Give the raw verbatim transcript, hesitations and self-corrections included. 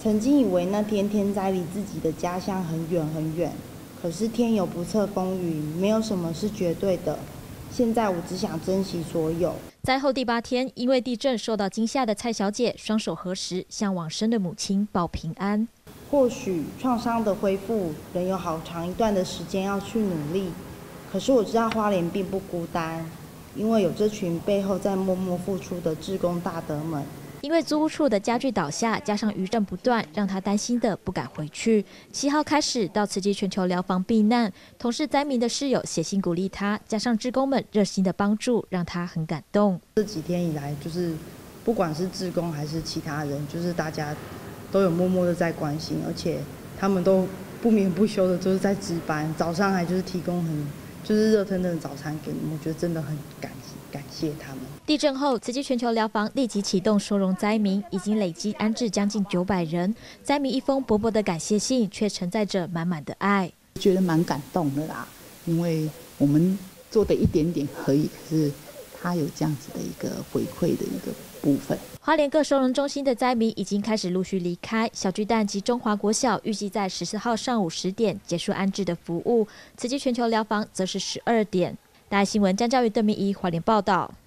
曾经以为那天天灾离自己的家乡很远很远，可是天有不测风云，没有什么是绝对的。现在我只想珍惜所有。 灾后第八天，因为地震受到惊吓的蔡小姐双手合十，向往生的母亲报平安。 或许创伤的恢复仍有好长一段的时间要去努力，可是我知道花莲并不孤单，因为有这群背后在默默付出的志工大德们。 因为租屋处的家具倒下，加上余震不断，让他担心的不敢回去。七号开始到慈济全球疗房避难，同是灾民的室友写信鼓励他，加上志工们热心的帮助，让他很感动。 这几天以来，就是不管是志工还是其他人，就是大家都有默默的在关心，而且他们都不眠不休的就是在值班，早上还就是提供很就是热腾腾的早餐给你们，我觉得真的很感感谢他们。 地震后，慈济全球疗房立即启动收容灾民，已经累积安置将近九百人。灾民一封薄薄的感谢信，却承载着满满的爱。 觉得蛮感动的啦，因为我们做的一点点而已，可是他有这样子的一个回馈的一个部分。 花莲各收容中心的灾民已经开始陆续离开，小巨蛋及中华国小预计在十四号上午十点结束安置的服务，慈济全球疗房则是十二点。大爱新闻江嘉瑜、邓明仪花莲报道。